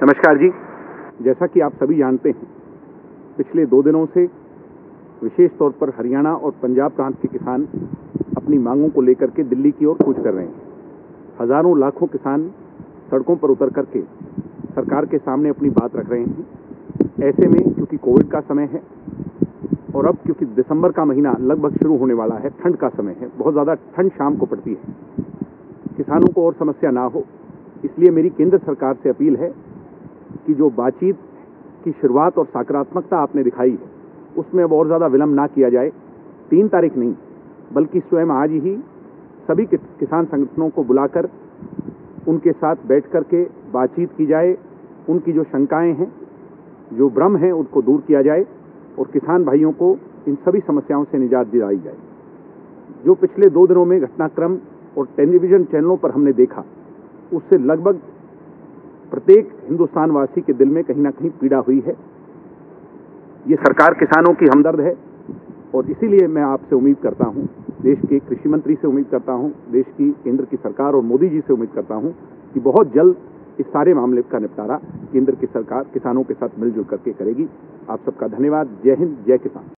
नमस्कार जी। जैसा कि आप सभी जानते हैं, पिछले 2 दिनों से विशेष तौर पर हरियाणा और पंजाब प्रांत के किसान अपनी मांगों को लेकर के दिल्ली की ओर कूच कर रहे हैं। हजारों लाखों किसान सड़कों पर उतर करके सरकार के सामने अपनी बात रख रहे हैं। ऐसे में क्योंकि कोविड का समय है और अब क्योंकि दिसंबर का महीना लगभग शुरू होने वाला है, ठंड का समय है, बहुत ज़्यादा ठंड शाम को पड़ती है, किसानों को और समस्या ना हो, इसलिए मेरी केंद्र सरकार से अपील है कि जो बातचीत की शुरुआत और सकारात्मकता आपने दिखाई है, उसमें अब और ज़्यादा विलंब ना किया जाए। 3 तारीख नहीं, बल्कि स्वयं आज ही सभी किसान संगठनों को बुलाकर उनके साथ बैठ कर के बातचीत की जाए। उनकी जो शंकाएं हैं, जो भ्रम हैं, उनको दूर किया जाए और किसान भाइयों को इन सभी समस्याओं से निजात दिलाई जाए। जो पिछले 2 दिनों में घटनाक्रम और टेलीविज़न चैनलों पर हमने देखा, उससे लगभग प्रत्येक हिंदुस्तान वासी के दिल में कहीं ना कहीं पीड़ा हुई है। ये सरकार किसानों की हमदर्द है और इसीलिए मैं आपसे उम्मीद करता हूं, देश के कृषि मंत्री से उम्मीद करता हूं, देश की केंद्र की सरकार और मोदी जी से उम्मीद करता हूं कि बहुत जल्द इस सारे मामले का निपटारा केंद्र की सरकार किसानों के साथ मिलजुल करके करेगी। आप सबका धन्यवाद। जय हिंद, जय किसान।